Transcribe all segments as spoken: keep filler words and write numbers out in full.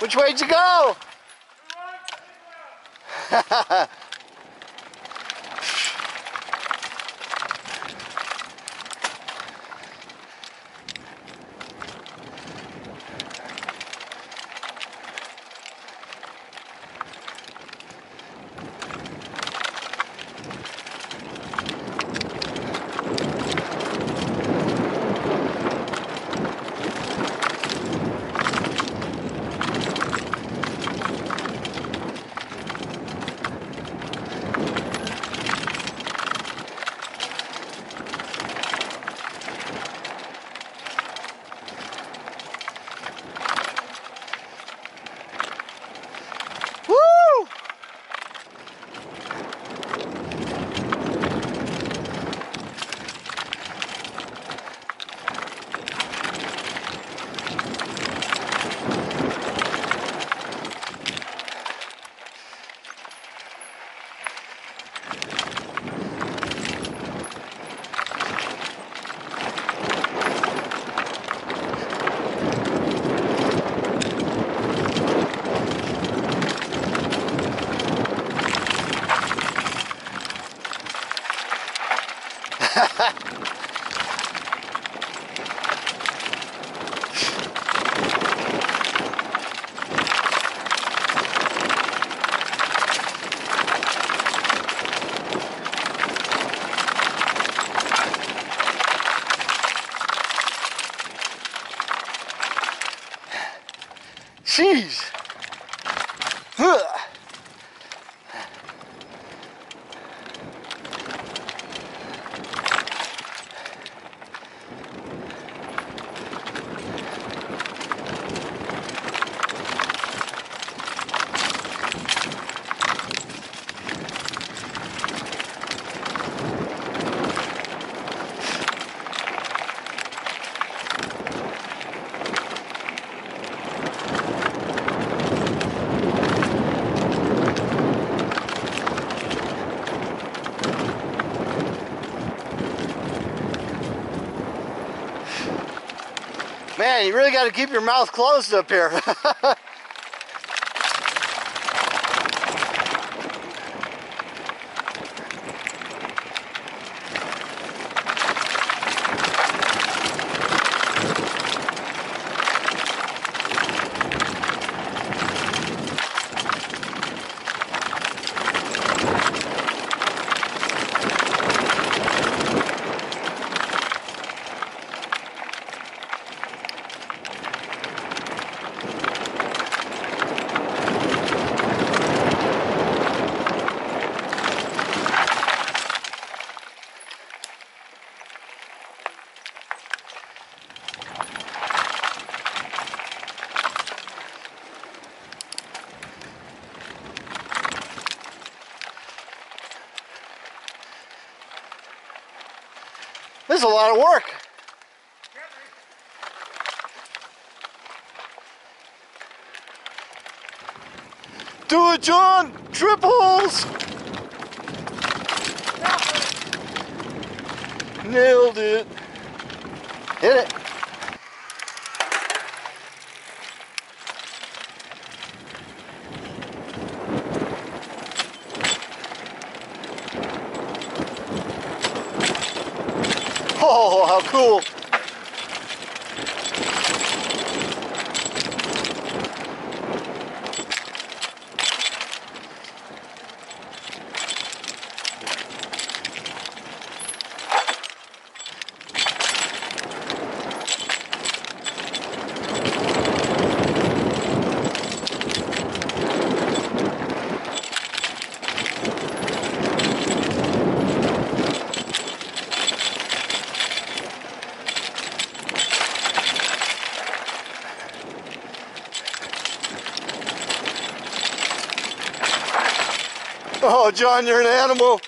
Which way'd you go? Jeez. Huh. Man, you really got to keep your mouth closed up here. This is a lot of work. Do it, John! Triples! Nailed it. Hit it. Oh, how cool. Oh, John, you're an animal.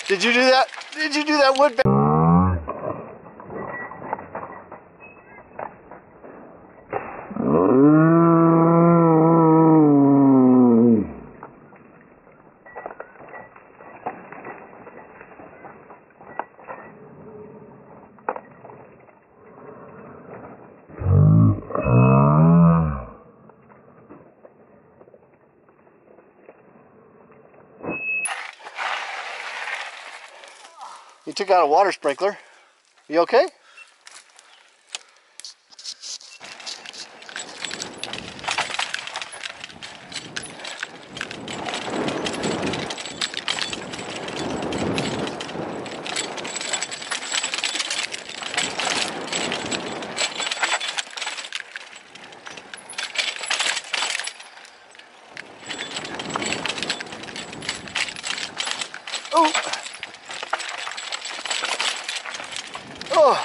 Did you do that? Did you do that wood bang? You took out a water sprinkler. You okay? Oh! Oh!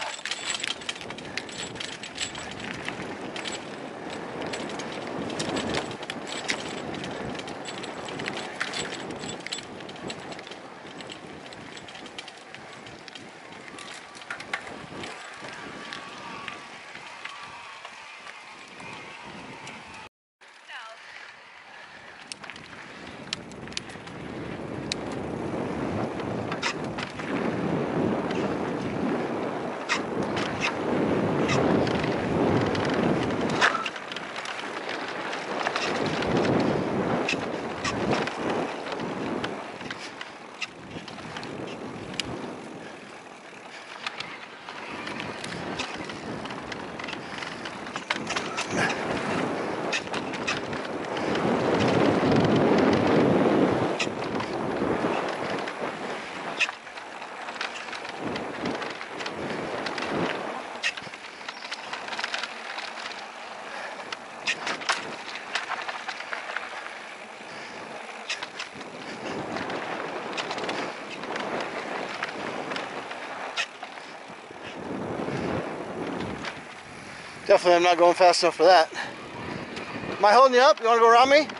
Definitely I'm not going fast enough for that. Am I holding you up? You want to go around me?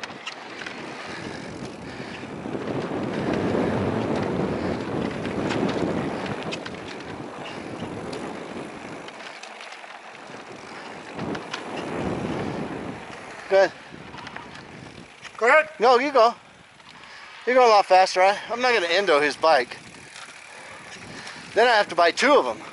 Go ahead. Go ahead. No, you go. You're going a lot faster. Right? I'm not going to endo his bike. Then I have to buy two of them.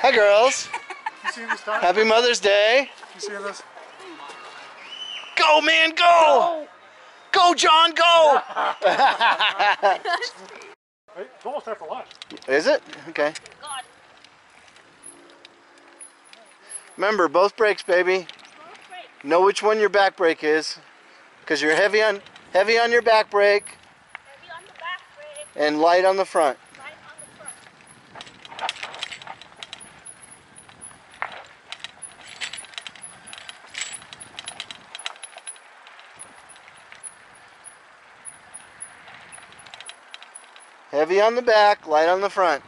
Hi, girls. You seeing this time? Happy Mother's Day. You seeing this? Go, man, go! Go, John, go! Hey, it's almost time for lunch. Is it? Okay. Remember, both brakes, baby. Know which one your back brake is, because you're heavy on heavy on your back brake. Heavy on the back brake. And light on the front. Light on the front. Heavy on the back, light on the front.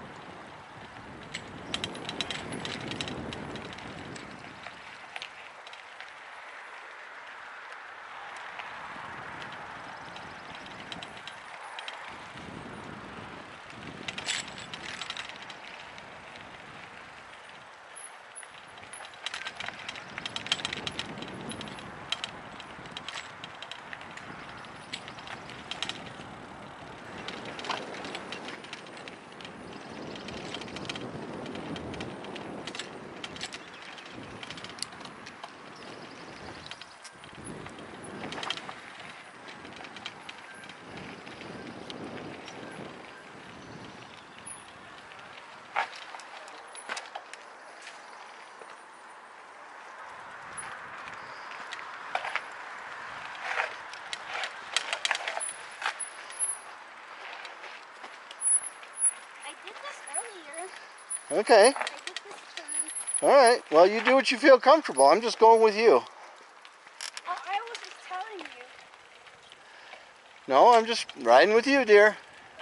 I did this earlier. Okay. I did this turn. All right. Well, you do what you feel comfortable. I'm just going with you. Oh, I was just telling you. No, I'm just riding with you, dear.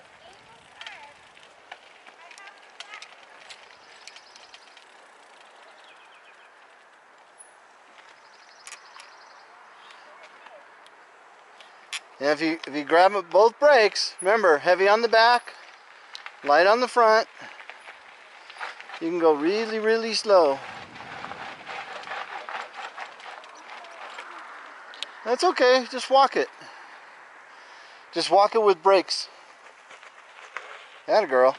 And if you if you grab both brakes, remember, heavy on the back, light on the front. You can go really, really slow. That's okay. Just walk it. Just walk it with brakes. Atta girl.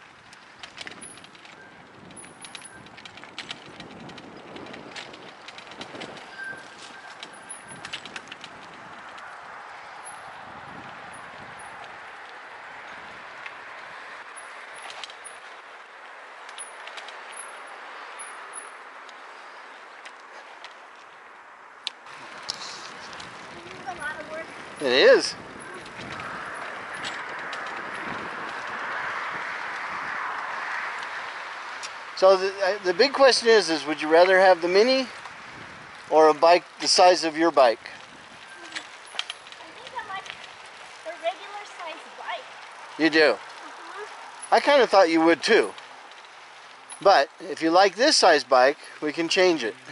This is a lot of work. It is. So the, the big question is, is would you rather have the Mini or a bike the size of your bike? I think I like the regular size bike. You do. Uh-huh. I kind of thought you would too. But if you like this size bike, we can change it.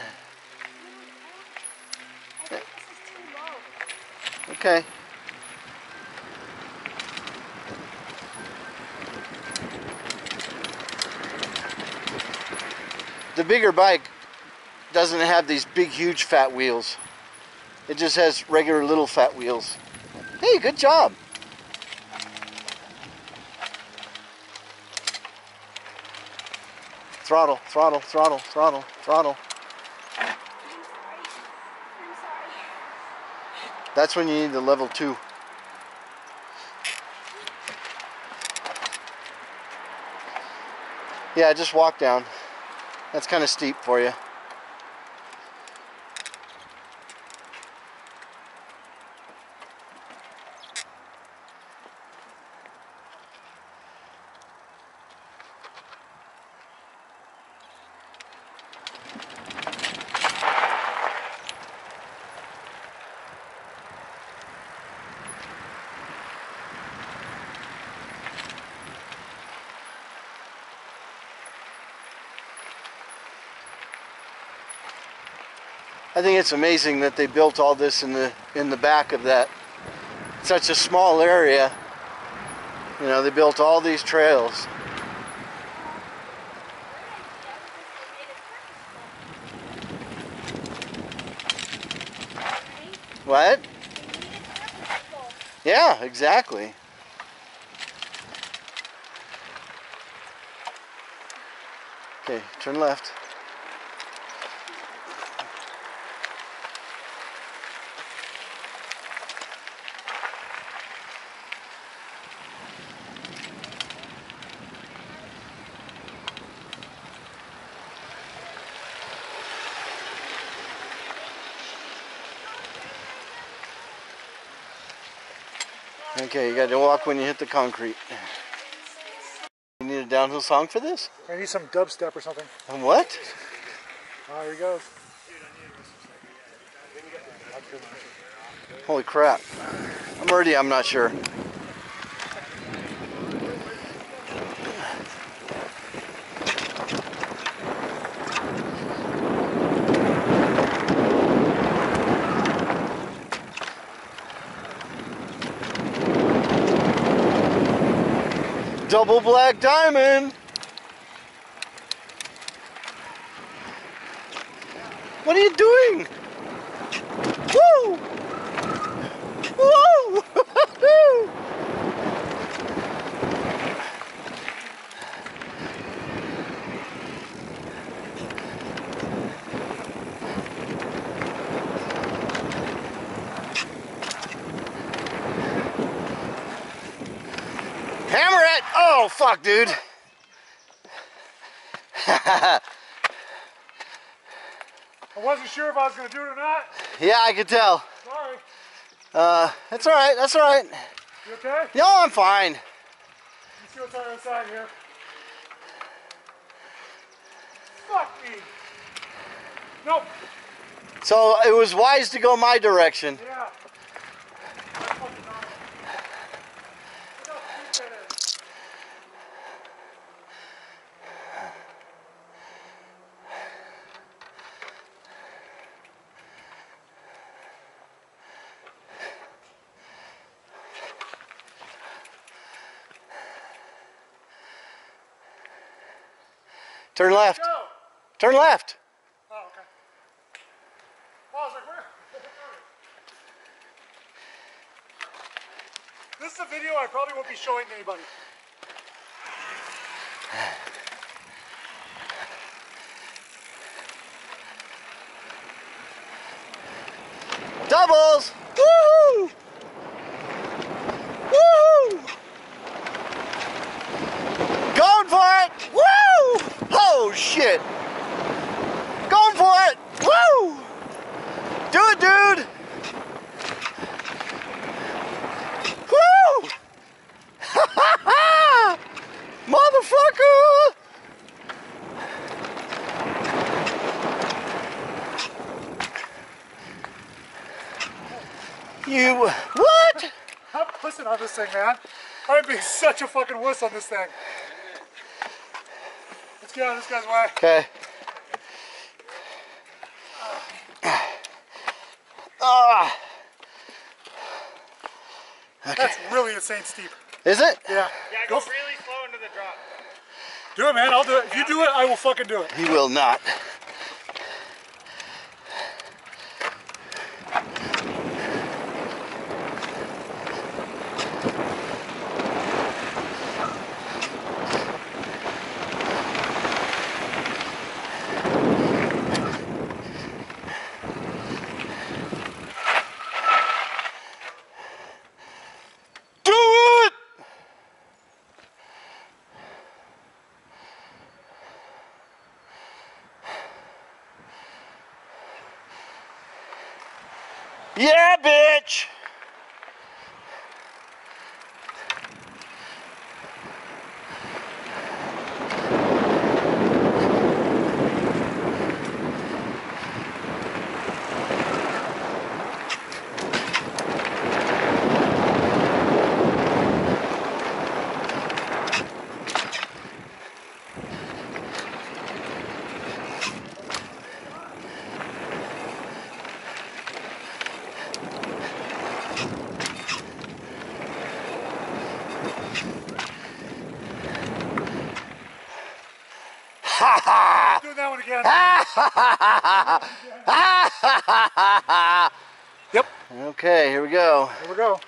I think this is too low. Okay. The bigger bike doesn't have these big, huge, fat wheels. It just has regular little fat wheels. Hey, good job. Throttle, throttle, throttle, throttle, throttle. I'm sorry. I'm sorry. That's when you need the level two. Yeah, just walk down. That's kind of steep for you. I think it's amazing that they built all this in the in the back of that such a small area. You know, they built all these trails. What? Yeah, exactly. Okay, turn left. Okay, you got to walk when you hit the concrete. You need a downhill song for this? I need some dubstep or something. And what? Oh, here he goes. Holy crap. I'm already, I'm not sure. Double black diamond. What are you doing? Woo! Woo! Hammer it! Oh, fuck, dude. I wasn't sure if I was going to do it or not. Yeah, I could tell. Sorry. Uh, that's all right. That's all right. You okay? No, I'm fine. Let's see what's on the other side here. Fuck me. Nope. So it was wise to go my direction. Yeah. That's fucking nice. Look how steep that is. Turn left. Go. Turn left. Oh, okay. Oh, I was like, where? This is a video I probably won't be showing to anybody. Doubles. Woo! Woo! Going for it. Woo! Oh shit. Going for it. Woo! Do it, dude. Woo! Motherfucker! You what? I'm pussing on this thing, man. I'm being such a fucking wuss on this thing. Let's get out of this guy's way. Okay. Ah. Okay. That's really insane steep. Is it? Yeah. Yeah, Go go f- really slow into the drop. Do it, man. I'll do it. If you do it, I will fucking do it. He will not. Yeah, bitch! Doing that one again. Yep. Okay, here we go. Here we go.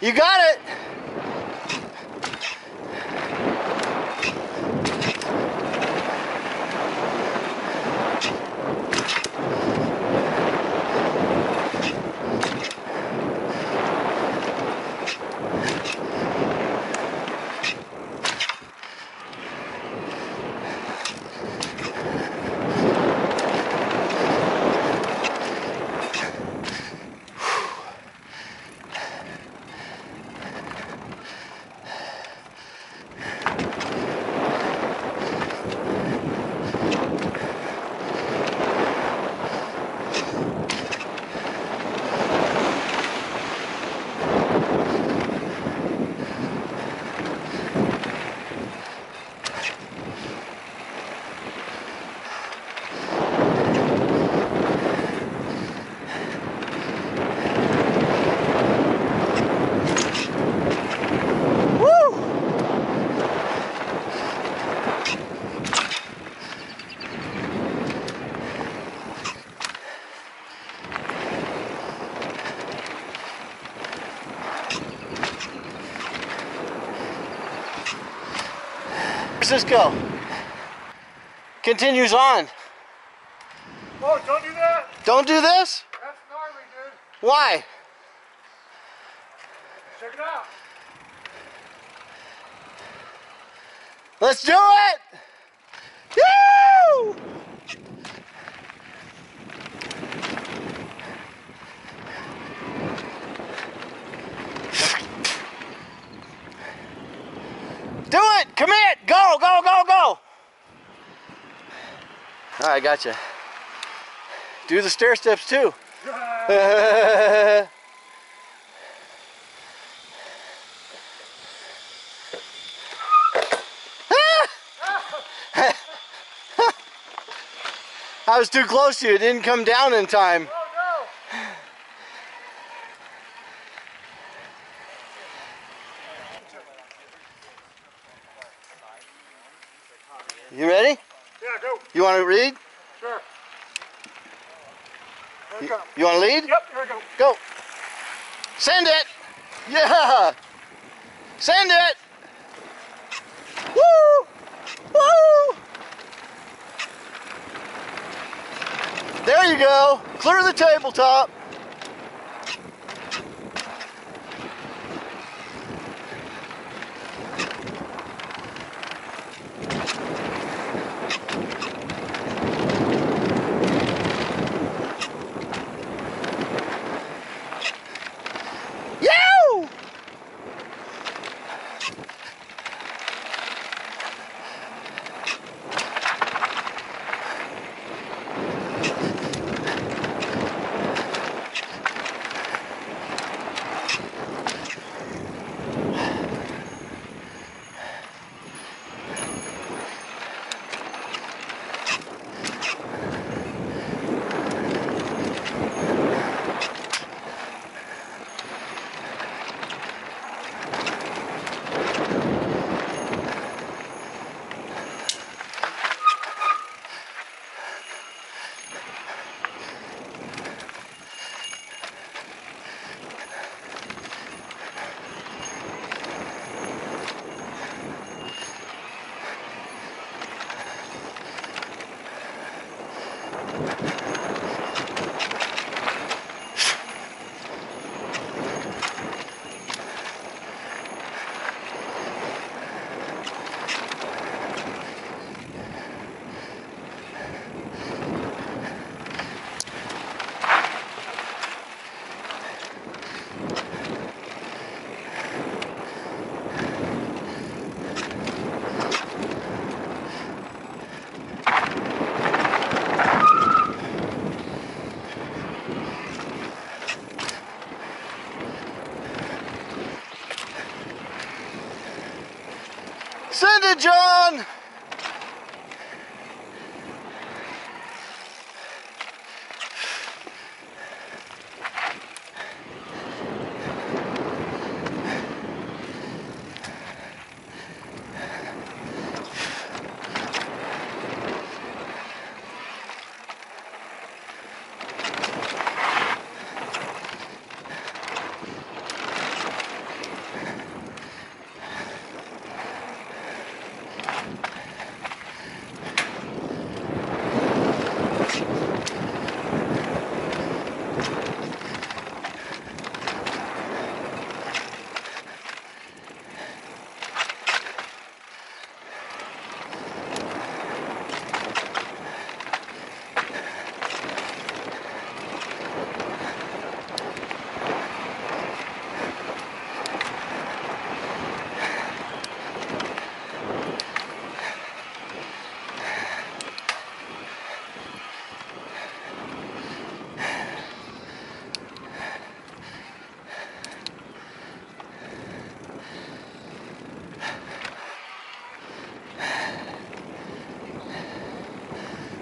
You got it. Where's this go? Continues on. Oh, don't do that. Don't do this? That's gnarly, dude. Why? Check it out. Let's do it! Woo! Do it! Commit! Go, go, go, go! Alright, gotcha. Do the stair steps too. I was too close to you. It didn't come down in time. Oh, no. You ready? Yeah, go. You want to read? Sure. Here You, it comes. you want to lead? Yep, here we go. Go. Send it. Yeah. Send it. Woo. Woo. There you go. Clear the tabletop. Yow! Send it, John!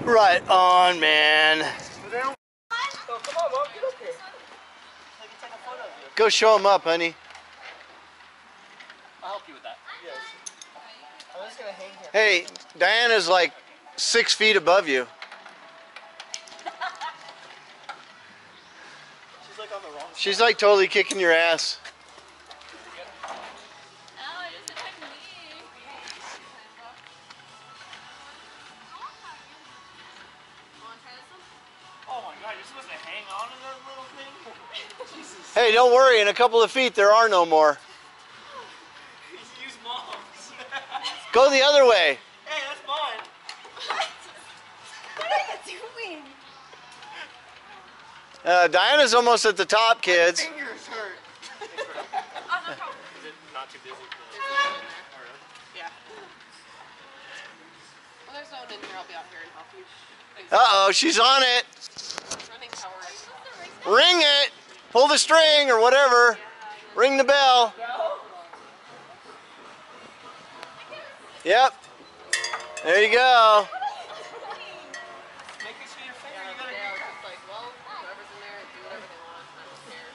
Right on, man. Oh, come on, Mom, get up here. I can take a photo of you. Go show him up, honey. I'll help you with that. Yes. I'm just gonna hang here. Hey, Diana's like six feet above you. She's like on the wrong side. She's like totally kicking your ass. Oh my God, you're supposed to hang on to that little thing? Jesus. Hey, don't worry. In a couple of feet, there are no more. Use Mom's. Go the other way. Hey, that's mine. What are you doing? Uh, Diana's almost at the top, kids. My fingers hurt. Is it not too busy? Yeah. Well, there's no one in here. I'll be out here and help you. Uh-oh, she's on it. Running powers. Ring it. Pull the string or whatever. Ring the bell. Yep. There you go. Make it so your finger, Yeah, you gotta they're just like, well, whoever's in there, do whatever they want. I don't care.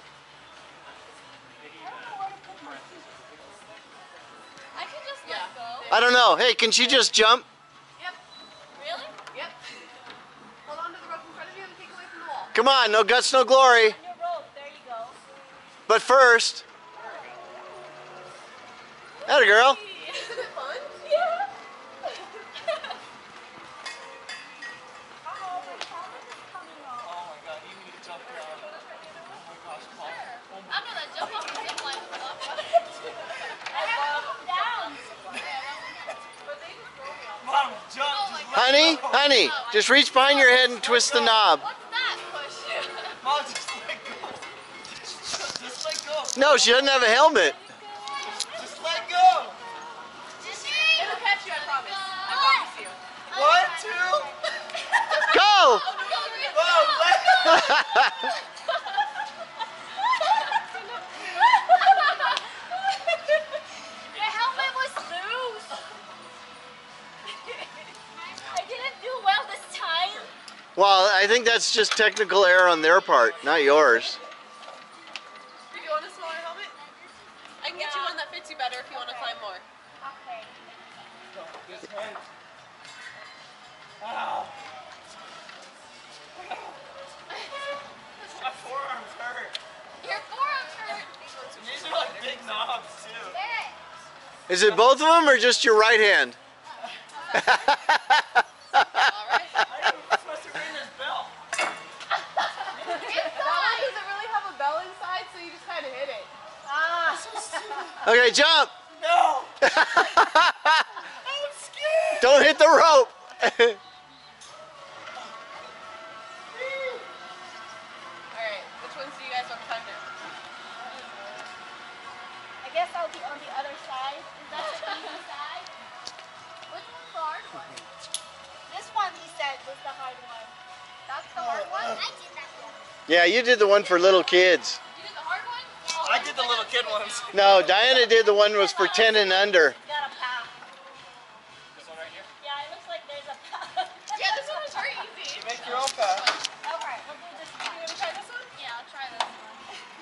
I could just Yeah. let go. I don't know. Hey, can she just jump? Yep. Really? Yep. Hold on to the rope in front of you and take away from the wall. Come on, no guts, no glory. On your rope. There you go. But first, atta girl. Isn't it fun? Yeah. Oh my God, you need to jump down. Oh my gosh, Paul. Oh my I'm gonna jump off the zip line. I have to come down. Mom, jump. Just let Honey, go. honey, just reach behind your head and twist the knob. What's that push? Mom, just let go. Just, just let go. No, she doesn't have a helmet. Just let go. It'll catch you, I promise. I promise you. One, two. Go! Mom, let go. Your helmet was loose. I didn't do well this time. Well, I think that's just technical error on their part, not yours. Did you want a smaller helmet? I can get you one that fits you better if you want to climb more. Okay. This hurts. Ow. My forearms hurt. Your forearms hurt. And these are like big knobs too. There. Is it both of them or just your right hand? All right. I didn't even supposed to ring this bell. That one doesn't really have a bell inside, so you just kind of hit it. Ah. Okay, jump. No. I'm scared. Don't hit the rope. All right. Which ones do you guys want to climb now? I guess I'll be on the other side. Is that the easy side? Which one's the hard one? This one, he said, was the hard one. That's the hard one? I did that one. Yeah, you did the one for little kids. You did the hard one? I did the little kid ones. No, Diana did the one was for ten and under. Got a path. This one right here. Yeah, it looks like there's a path. Yeah, this one was very easy. Make your own path. Alright, we'll do this one. You want to try this one? Yeah, I'll try this one.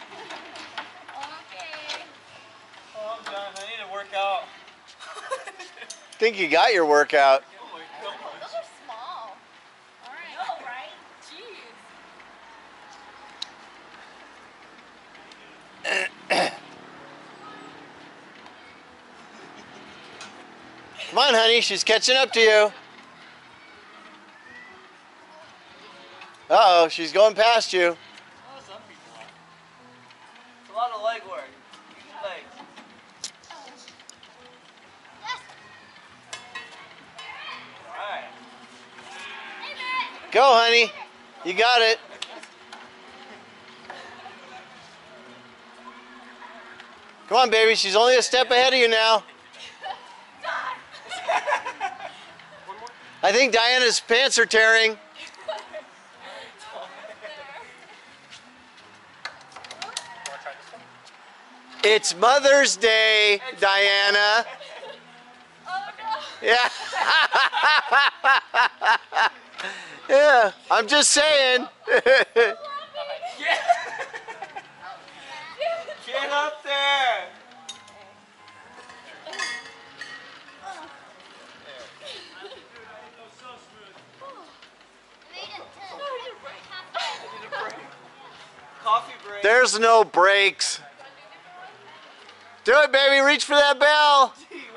Okay. Oh, I'm done. I need to work out. Think you got your workout. Oh my God. Those are small. Alright. No, right? Jeez. Come on, honey, she's catching up to you. Uh-oh, she's going past you. Oh, some people are. It's a lot of leg work. Use your legs. Yes. Alright. Hey, Matt. Go, honey. You got it. Come on, baby. She's only a step ahead of you now. I think Diana's pants are tearing. It's Mother's Day, Diana. Oh no. Yeah. Yeah, I'm just saying. Get up there! Coffee break. There's no brakes. Do it, baby. Reach for that bell.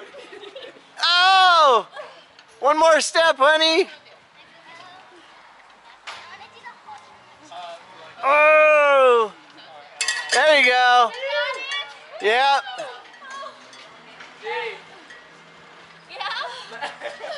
Oh! One more step, honey. Oh! There you go. Yep. Yeah.